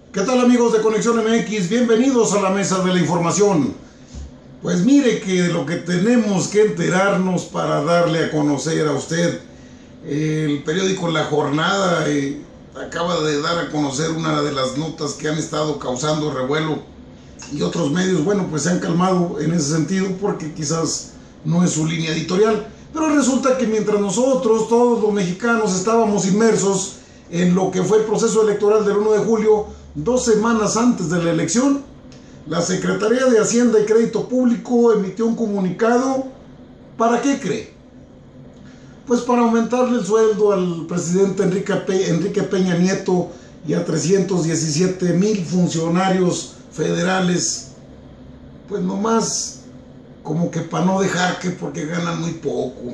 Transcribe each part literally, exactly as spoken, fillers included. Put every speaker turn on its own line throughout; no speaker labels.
¿Qué tal, amigos de Conexión M X? Bienvenidos a la mesa de la información. Pues mire que de lo que tenemos que enterarnos para darle a conocer a usted, el periódico La Jornada eh, acaba de dar a conocer una de las notas que han estado causando revuelo, y otros medios, bueno, pues se han calmado en ese sentido porque quizás no es su línea editorial. Pero resulta que mientras nosotros, todos los mexicanos, estábamos inmersos en lo que fue el proceso electoral del uno de julio, dos semanas antes de la elección, la Secretaría de Hacienda y Crédito Público emitió un comunicado. ¿Para qué cree? Pues para aumentarle el sueldo al presidente Enrique, Pe Enrique Peña Nieto y a trescientos diecisiete mil funcionarios federales, pues nomás como que para no dejar que porque ganan muy poco.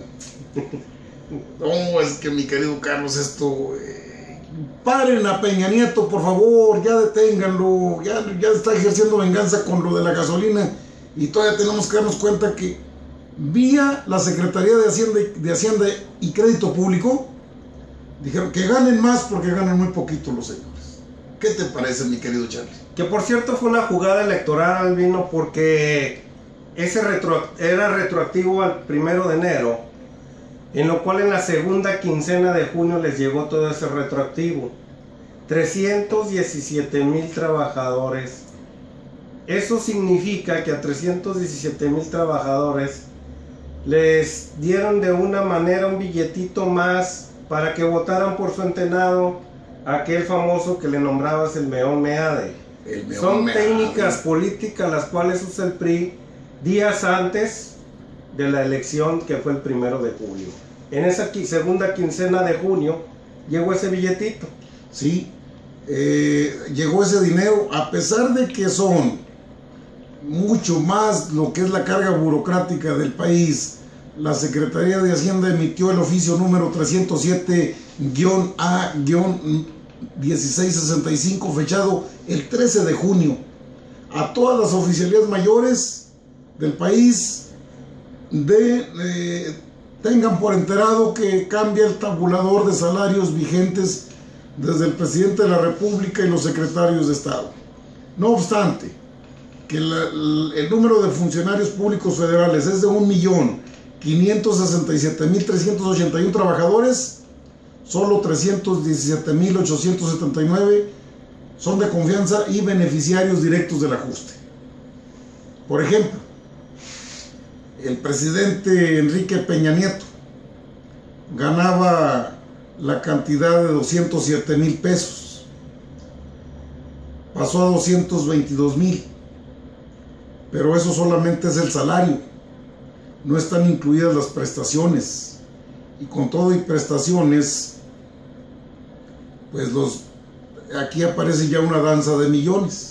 No, es que mi querido Carlos, esto... Eh, paren a Peña Nieto, por favor, ya deténganlo, ya, ya está ejerciendo venganza con lo de la gasolina, y todavía tenemos que darnos cuenta que vía la Secretaría de Hacienda, de Hacienda y Crédito Público dijeron que ganen más porque ganan muy poquito los señores. ¿Qué te parece, mi querido Charlie?
Que por cierto fue una jugada electoral, Albino, porque ese retro, era retroactivo al primero de enero, en lo cual en la segunda quincena de junio les llegó todo ese retroactivo. trescientos diecisiete mil trabajadores. Eso significa que a trescientos diecisiete mil trabajadores les dieron de una manera un billetito más para que votaran por su entenado, aquel famoso que le nombrabas el Meón Meade.
El Meón
Son
Meade.
técnicas políticas las cuales usa el P R I días antes de la elección, que fue el primero de julio. En esa segunda quincena de junio llegó ese billetito.
Sí, eh, llegó ese dinero, a pesar de que son mucho más lo que es la carga burocrática del país. La Secretaría de Hacienda emitió el oficio número trescientos siete A dieciséis sesenta y cinco, fechado el trece de junio, a todas las oficialías mayores del país de... Eh, tengan por enterado que cambia el tabulador de salarios vigentes desde el presidente de la República y los secretarios de Estado. No obstante, que la, el número de funcionarios públicos federales es de un millón quinientos sesenta y siete mil trescientos ochenta y uno trabajadores, solo trescientos diecisiete mil ochocientos setenta y nueve son de confianza y beneficiarios directos del ajuste. Por ejemplo, el presidente Enrique Peña Nieto ganaba la cantidad de doscientos siete mil pesos, pasó a doscientos veintidós mil, pero eso solamente es el salario, no están incluidas las prestaciones, y con todo y prestaciones, pues los, aquí aparece ya una danza de millones.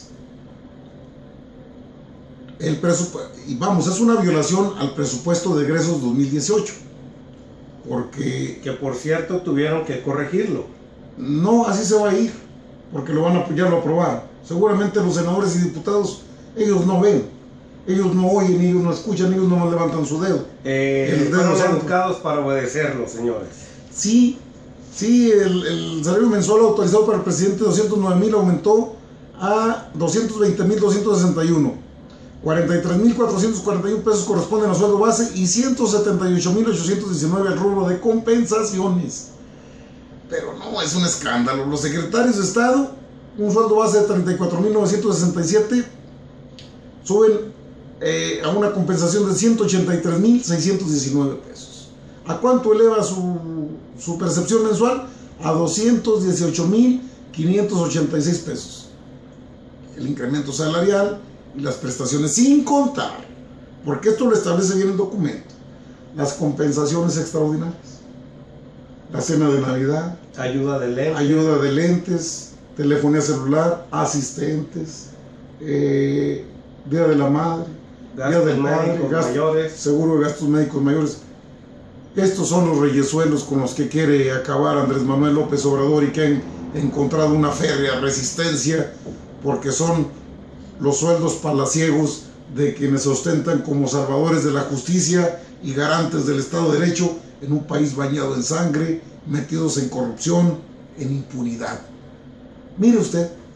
El presupuesto, y vamos, es una violación al presupuesto de egresos dos mil dieciocho, porque...
Que por cierto tuvieron que corregirlo.
No, así se va a ir, porque lo van a apoyar, lo aprobar. Seguramente los senadores y diputados, ellos no ven, ellos no oyen, ellos no escuchan, ellos no levantan su dedo.
Eh,
el dedo
fueron
santo.
educados para obedecerlo, señores.
Sí, sí, el, el salario mensual autorizado para el presidente de doscientos nueve mil aumentó a doscientos veinte mil doscientos sesenta y uno. cuarenta y tres mil cuatrocientos cuarenta y uno pesos corresponden a sueldo base y ciento setenta y ocho mil ochocientos diecinueve al rubro de compensaciones. Pero no, es un escándalo. Los secretarios de Estado, un sueldo base de treinta y cuatro mil novecientos sesenta y siete, suben eh, a una compensación de ciento ochenta y tres mil seiscientos diecinueve pesos. ¿A cuánto eleva su, su percepción mensual? A doscientos dieciocho mil quinientos ochenta y seis pesos. El incremento salarial y las prestaciones, sin contar, porque esto lo establece bien el documento, las compensaciones extraordinarias, la cena de Navidad,
Ayuda de lentes.
ayuda de lentes, telefonía celular, asistentes, eh, Día de la Madre, Día del Padre, gasto,
mayores.
seguro de gastos médicos mayores. Estos son los reyesuelos con los que quiere acabar Andrés Manuel López Obrador, y que han encontrado una férrea resistencia, porque son los sueldos palaciegos de quienes se ostentan como salvadores de la justicia y garantes del Estado de Derecho en un país bañado en sangre, metidos en corrupción, en impunidad. Mire usted,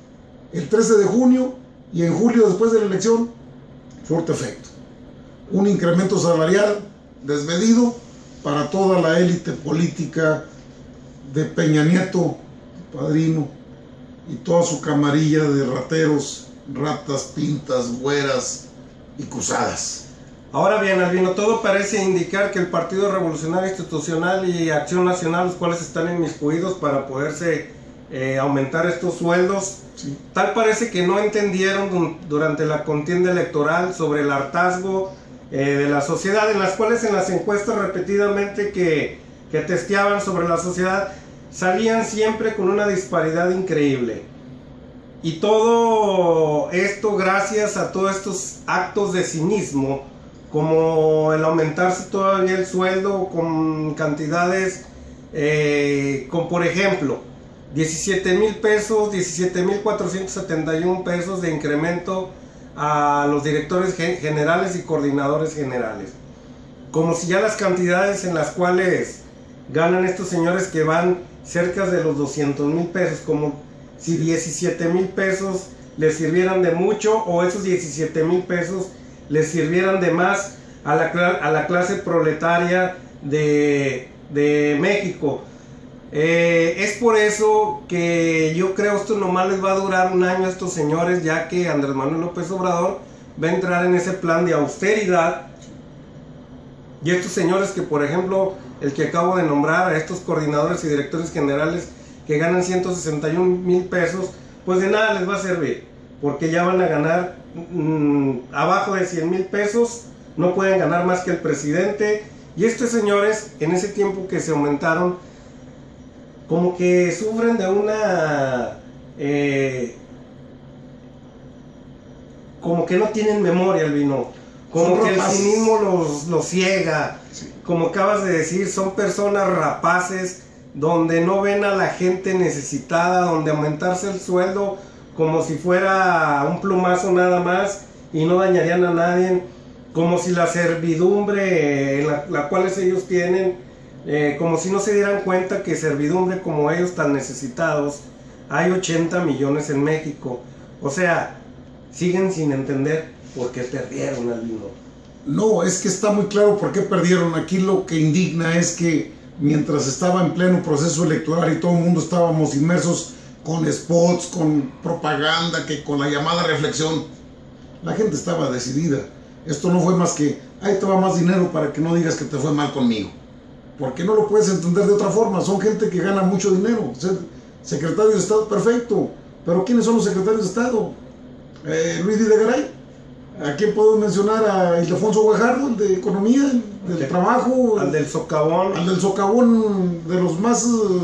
el trece de junio y en julio después de la elección, surte efecto. Un incremento salarial desmedido para toda la élite política de Peña Nieto, padrino, y toda su camarilla de rateros, ratas, pintas, güeras y cruzadas.
Ahora bien, Albino, todo parece indicar que el Partido Revolucionario Institucional y Acción Nacional, los cuales están inmiscuidos para poderse eh, aumentar estos sueldos, sí. Tal parece que no entendieron durante la contienda electoral sobre el hartazgo eh, de la sociedad, en las cuales en las encuestas repetidamente que, que testeaban sobre la sociedad, salían siempre con una disparidad increíble. Y todo esto gracias a todos estos actos de cinismo, como el aumentarse todavía el sueldo con cantidades, eh, con por ejemplo, diecisiete mil pesos, diecisiete mil cuatrocientos setenta y uno pesos de incremento a los directores generales y coordinadores generales. Como si ya las cantidades en las cuales ganan estos señores que van cerca de los doscientos mil pesos, como si diecisiete mil pesos les sirvieran de mucho o esos diecisiete mil pesos les sirvieran de más a la, a la clase proletaria de, de México. Eh, es por eso que yo creo esto nomás les va a durar un año a estos señores, ya que Andrés Manuel López Obrador va a entrar en ese plan de austeridad. Y estos señores que, por ejemplo, el que acabo de nombrar, a estos coordinadores y directores generales que ganan ciento sesenta y un mil pesos, pues de nada les va a servir, porque ya van a ganar mmm, abajo de cien mil pesos, no pueden ganar más que el presidente. Y estos señores, en ese tiempo que se aumentaron, como que sufren de una... Eh, como que no tienen memoria, Albino. Como son que rapaces. El cinismo los, los ciega. Sí. Como acabas de decir, son personas rapaces, donde no ven a la gente necesitada, donde aumentarse el sueldo como si fuera un plumazo nada más y no dañarían a nadie, como si la servidumbre en la, la cual ellos tienen, eh, como si no se dieran cuenta que servidumbre como ellos tan necesitados, hay ochenta millones en México. O sea, siguen sin entender por qué perdieron, Albino.
No, es que está muy claro por qué perdieron. Aquí lo que indigna es que mientras estaba en pleno proceso electoral y todo el mundo estábamos inmersos con spots, con propaganda, que con la llamada reflexión, la gente estaba decidida. Esto no fue más que, ahí te va más dinero para que no digas que te fue mal conmigo. Porque no lo puedes entender de otra forma. Son gente que gana mucho dinero. Ser secretario de Estado, perfecto. Pero ¿quiénes son los secretarios de Estado? Eh, Luis Videgaray. ¿A quién puedo mencionar? A Ildefonso Guajardo, el de Economía, del okay. Trabajo.
Al del socavón.
Al del socavón de los más,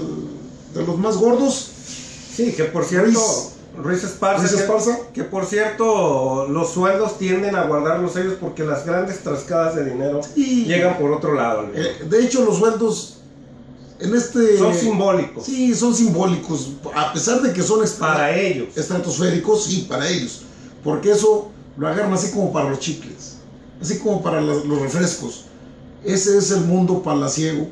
de los más gordos.
Sí, que por cierto, Ruiz, Ruiz Esparza,
Ruiz Esparza.
Que, que por cierto, los sueldos tienden a guardarlos ellos porque las grandes trascadas de dinero y, llegan por otro lado.
Eh, de hecho, los sueldos en este...
son simbólicos.
Sí, son simbólicos, a pesar de que son
para ellos.
Estratosféricos, sí, para ellos. Porque eso lo agarran así como para los chicles, así como para los, los refrescos. Ese es el mundo palaciego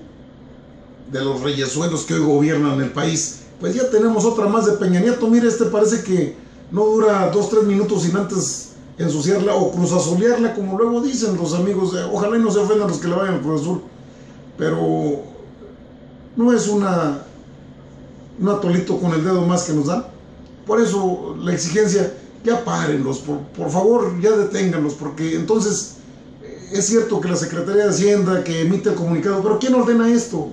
de los reyesuelos que hoy gobiernan el país. Pues ya tenemos otra más de Peña Nieto. Mire, este parece que no dura dos, tres minutos sin antes ensuciarla o cruzazolearla, como luego dicen los amigos. De, ojalá y no se ofendan los que le vayan al Cruz Azul, pero no es una un atolito con el dedo más que nos dan. Por eso la exigencia, ya párenlos, por, por favor, ya deténganlos, porque entonces es cierto que la Secretaría de Hacienda que emite el comunicado, pero ¿quién ordena esto?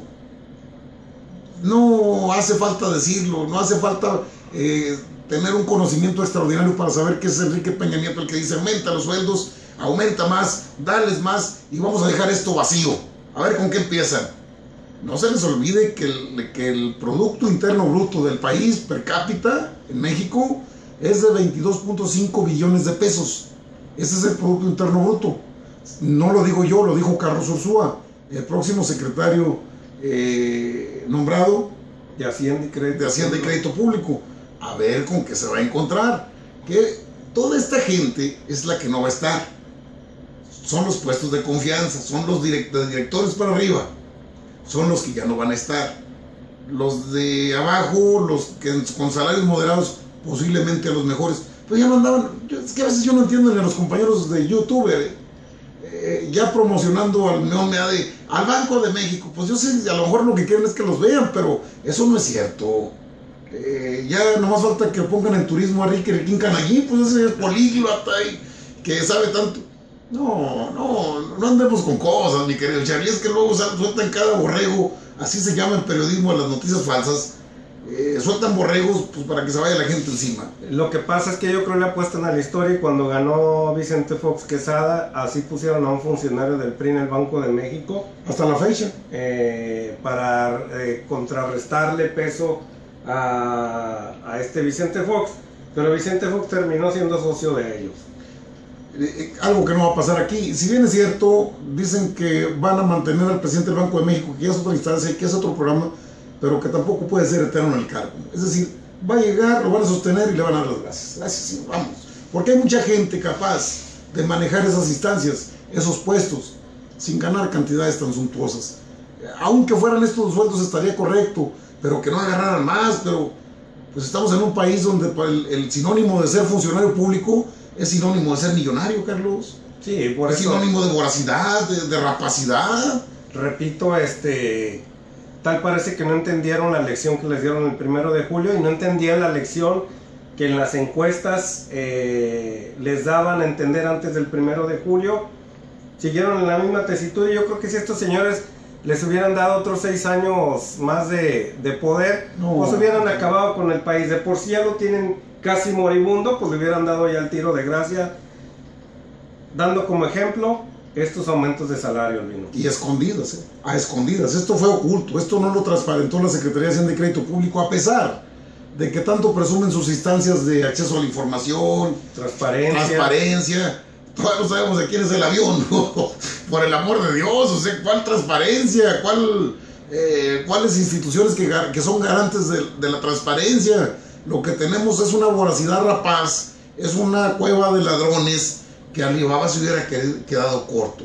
No hace falta decirlo, no hace falta eh, tener un conocimiento extraordinario para saber que es Enrique Peña Nieto el que dice aumenta los sueldos, aumenta más, dales más y vamos a dejar esto vacío. A ver con qué empiezan. No se les olvide que el, que el Producto Interno Bruto del país per cápita en México es de veintidós punto cinco billones de pesos. Ese es el Producto Interno Bruto. No lo digo yo, lo dijo Carlos Ursúa, el próximo secretario eh, nombrado
de Hacienda y Crédito,
de Hacienda y Crédito Público. A ver con qué se va a encontrar. Que toda esta gente es la que no va a estar. Son los puestos de confianza, son los direct de directores para arriba. Son los que ya no van a estar. Los de abajo, los que con salarios moderados, posiblemente a los mejores, pero ya no andaban, es que a veces yo no entiendo ni a los compañeros de YouTube, eh, eh, ya promocionando al Neón Mea de al Banco de México, pues yo sé, a lo mejor lo que quieren es que los vean, pero eso no es cierto. Eh, ya nomás falta que pongan en turismo a Ricky Riquín Canallín, pues ese es políglota y que sabe tanto. No, no, no andemos con cosas, mi querido Charlie, es que luego sueltan cada borrego, así se llama en periodismo a las noticias falsas, eh, sueltan borregos pues para que se vaya la gente encima.
Lo que pasa es que yo creo que le apuestan a la historia y cuando ganó Vicente Fox Quesada, así pusieron a un funcionario del P R I en el Banco de México.
Hasta la fecha.
Eh, para eh, contrarrestarle peso a, a este Vicente Fox, pero Vicente Fox terminó siendo socio de ellos.
Eh, algo que no va a pasar aquí, si bien es cierto, dicen que van a mantener al presidente del Banco de México, que ya es otra instancia, que es otro programa, pero que tampoco puede ser eterno en el cargo. Es decir, va a llegar, lo van a sostener y le van a dar las gracias. Gracias, sí, vamos. Porque hay mucha gente capaz de manejar esas instancias, esos puestos, sin ganar cantidades tan suntuosas. Aunque fueran estos sueldos estaría correcto, pero que no agarraran más, pero pues estamos en un país donde el, el sinónimo de ser funcionario público es sinónimo de ser millonario, Carlos.
Sí, por
es
eso,
sinónimo de voracidad, de, de rapacidad.
Repito, este, tal parece que no entendieron la lección que les dieron el primero de julio y no entendían la lección que en las encuestas eh, les daban a entender antes del primero de julio. Siguieron en la misma tesitura y yo creo que si estos señores les hubieran dado otros seis años más de, de poder, no, pues hubieran acabado con el país. De por sí ya lo tienen casi moribundo, pues le hubieran dado ya el tiro de gracia, dando como ejemplo estos aumentos de salario, Albino.
Y escondidas, ¿eh? A escondidas. Esto fue oculto, esto no lo transparentó la Secretaría de Hacienda y Crédito Público, a pesar de que tanto presumen sus instancias de acceso a la información,
transparencia.
transparencia. Todavía no sabemos de quién es el avión, ¿no? Por el amor de Dios, o sea, ¿cuál transparencia? ¿Cuál, eh, ¿Cuáles instituciones que, que son garantes de, de la transparencia? Lo que tenemos es una voracidad rapaz, es una cueva de ladrones que Alibaba se hubiera quedado corto.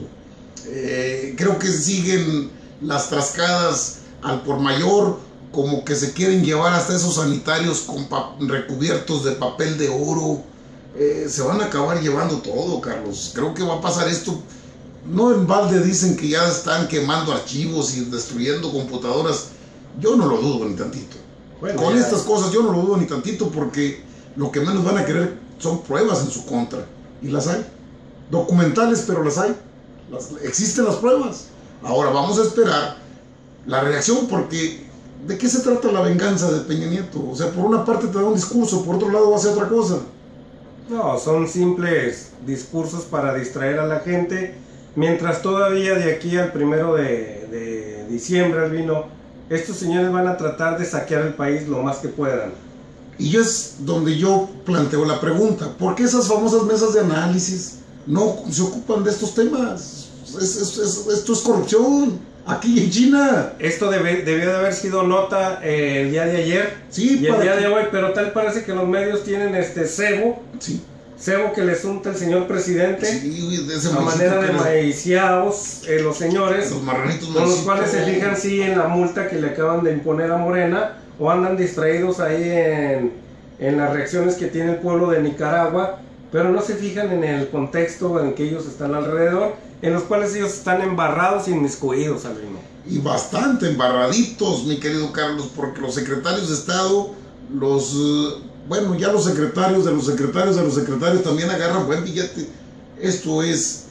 Eh, creo que siguen las trascadas al por mayor, como que se quieren llevar hasta esos sanitarios con recubiertos de papel de oro. Eh, se van a acabar llevando todo, Carlos. Creo que va a pasar esto. No en balde dicen que ya están quemando archivos y destruyendo computadoras. Yo no lo dudo ni tantito. Bueno, con ya. Estas cosas yo no lo dudo ni tantito, porque lo que menos van a querer son pruebas en su contra. Y las hay. Documentales, pero las hay. Las, existen las pruebas. Ahora vamos a esperar la reacción, porque ¿de qué se trata la venganza de Peña Nieto? O sea, por una parte te da un discurso, por otro lado va a ser otra cosa.
No, son simples discursos para distraer a la gente, mientras todavía de aquí al primero de, de diciembre, Albino, estos señores van a tratar de saquear el país lo más que puedan.
Y es donde yo planteo la pregunta, ¿por qué esas famosas mesas de análisis no se ocupan de estos temas? Es, es, es, esto es corrupción, aquí en China.
Esto debe, debió de haber sido nota eh, el día de ayer,
sí,
y el día que... de hoy, pero tal parece que los medios tienen este cebo,
sí.
cebo que les unta el señor presidente,
sí, de ese
a manera de maiciados eh, los señores,
los marranitos
con los cuales se fijan sí en la multa que le acaban de imponer a Morena, o andan distraídos ahí en, en las reacciones que tiene el pueblo de Nicaragua, pero no se fijan en el contexto en que ellos están alrededor, en los cuales ellos están embarrados y inmiscuidos, Albino.
Y bastante embarraditos, mi querido Carlos, porque los secretarios de Estado, los, bueno, ya los secretarios de los secretarios de los secretarios también agarran buen billete. Esto es,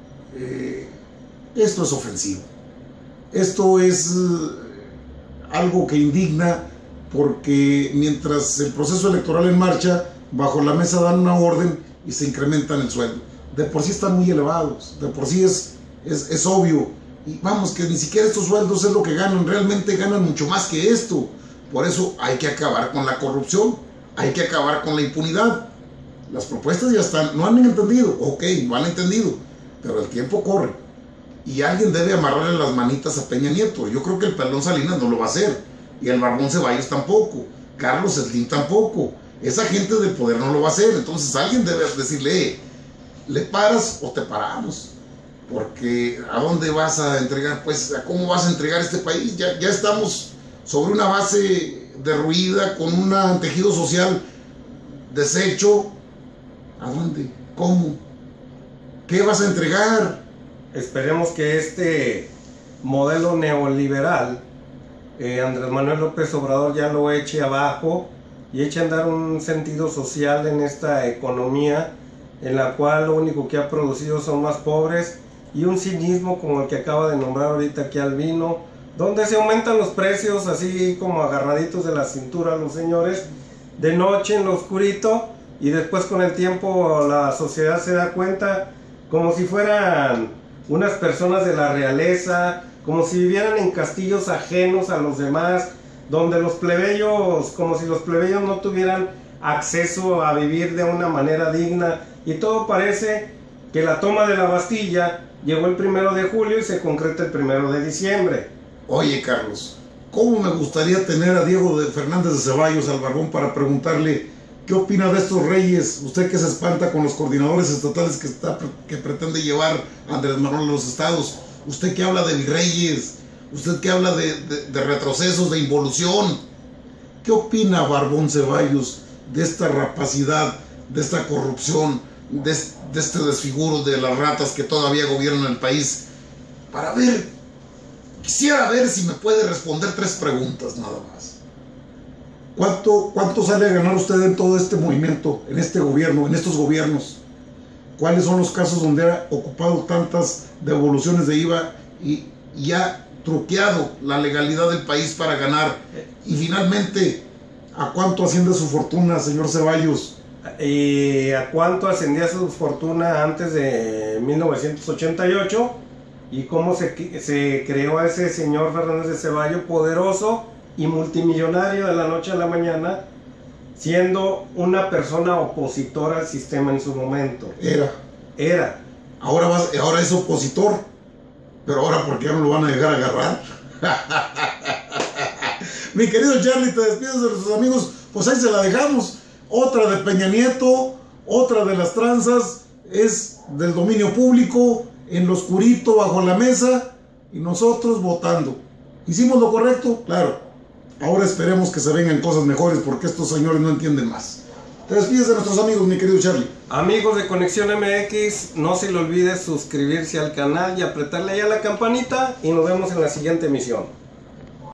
eh, esto es ofensivo. Esto es eh, algo que indigna, porque mientras el proceso electoral en marcha, bajo la mesa dan una orden y se incrementan el sueldo. De por sí están muy elevados, de por sí es, es, es obvio. Y vamos, que ni siquiera estos sueldos es lo que ganan, realmente ganan mucho más que esto. Por eso hay que acabar con la corrupción, hay que acabar con la impunidad. Las propuestas ya están, no han entendido, ok, no han entendido, pero el tiempo corre. Y alguien debe amarrarle las manitas a Peña Nieto. Yo creo que el Pelón Salinas no lo va a hacer, y el Barbón Ceballos tampoco, Carlos Slim tampoco. Esa gente del poder no lo va a hacer. Entonces alguien debe decirle, eh, ¿le paras o te paramos? Porque ¿a dónde vas a entregar? Pues, ¿a cómo vas a entregar este país? Ya, ya estamos sobre una base derruida, con un tejido social desecho. ¿A dónde? ¿Cómo? ¿Qué vas a entregar?
Esperemos que este modelo neoliberal, eh, Andrés Manuel López Obrador, ya lo eche abajo y eche a andar un sentido social en esta economía en la cual lo único que ha producido son más pobres, y un cinismo como el que acaba de nombrar ahorita aquí Albino, donde se aumentan los precios así como agarraditos de la cintura los señores, de noche en lo oscurito, y después con el tiempo la sociedad se da cuenta como si fueran unas personas de la realeza, como si vivieran en castillos ajenos a los demás, donde los plebeyos, como si los plebeyos no tuvieran acceso a vivir de una manera digna, y todo parece que la toma de la Bastilla llegó el primero de julio y se concreta el primero de diciembre.
Oye, Carlos, ¿cómo me gustaría tener a Diego de Fernández de Ceballos, al barbón, para preguntarle qué opina de estos reyes? Usted que se espanta con los coordinadores estatales que, está, que pretende llevar Andrés Manuel a los estados. Usted que habla de virreyes, usted que habla de, de, de retrocesos, de involución. ¿Qué opina Barbón Ceballos de esta rapacidad, de esta corrupción, de, de este desfiguro de las ratas que todavía gobiernan el país? Para ver, quisiera ver si me puede responder tres preguntas nada más. ¿Cuánto, cuánto sale a ganar usted en todo este movimiento, en este gobierno, en estos gobiernos? ¿Cuáles son los casos donde ha ocupado tantas devoluciones de I V A y, y ha truqueado la legalidad del país para ganar? Y finalmente, ¿a cuánto asciende su fortuna, señor Ceballos?
¿Y a cuánto ascendía su fortuna antes de mil novecientos ochenta y ocho? ¿Y cómo se, se creó a ese señor Fernández de Ceballos, poderoso y multimillonario de la noche a la mañana, siendo una persona opositora al sistema en su momento?
Era.
Era.
Ahora, va, ahora es opositor, pero ahora ¿por qué no lo van a dejar agarrar? Mi querido Charlie, te despides de nuestros amigos, pues ahí se la dejamos. Otra de Peña Nieto, otra de las tranzas, es del dominio público, en lo oscurito, bajo la mesa, y nosotros votando. ¿Hicimos lo correcto? Claro. Ahora esperemos que se vengan cosas mejores, porque estos señores no entienden más. Te despides de nuestros amigos, mi querido Charlie.
Amigos de Conexión M X, no se le olvide suscribirse al canal y apretarle ahí a la campanita, y nos vemos en la siguiente emisión.